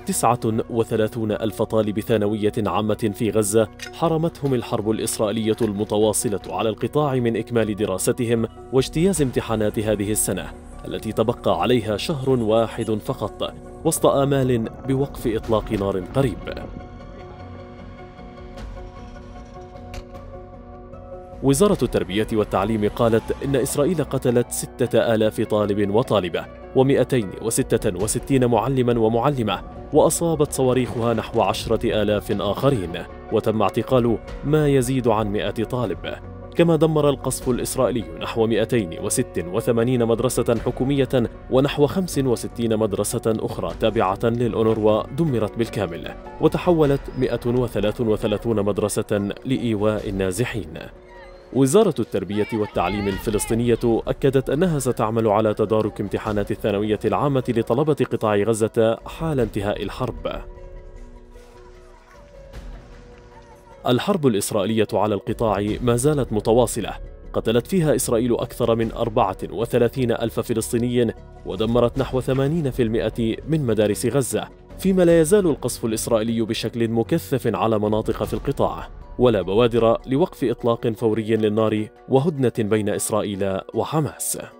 39 ألف طالب ثانوية عامة في غزة حرمتهم الحرب الإسرائيلية المتواصلة على القطاع من إكمال دراستهم واجتياز امتحانات هذه السنة التي تبقى عليها شهر واحد فقط، وسط آمال بوقف إطلاق نار قريب. وزارة التربية والتعليم قالت إن إسرائيل قتلت 6000 طالب وطالبة و266 معلما ومعلمة، وأصابت صواريخها نحو 10,000 آخرين، وتم اعتقال ما يزيد عن 100 طالب. كما دمر القصف الإسرائيلي نحو 286 مدرسة حكومية ونحو 65 مدرسة أخرى تابعة للأونروا دمرت بالكامل، وتحولت 133 مدرسة لإيواء النازحين. وزارة التربية والتعليم الفلسطينية أكدت أنها ستعمل على تدارك امتحانات الثانوية العامة لطلبة قطاع غزة حال انتهاء الحرب. الحرب الإسرائيلية على القطاع ما زالت متواصلة، قتلت فيها إسرائيل أكثر من 34 ألف فلسطيني ودمرت نحو 80% من مدارس غزة، فيما لا يزال القصف الإسرائيلي بشكل مكثف على مناطق في القطاع، ولا بوادر لوقف إطلاق فوري للنار وهدنة بين إسرائيل وحماس.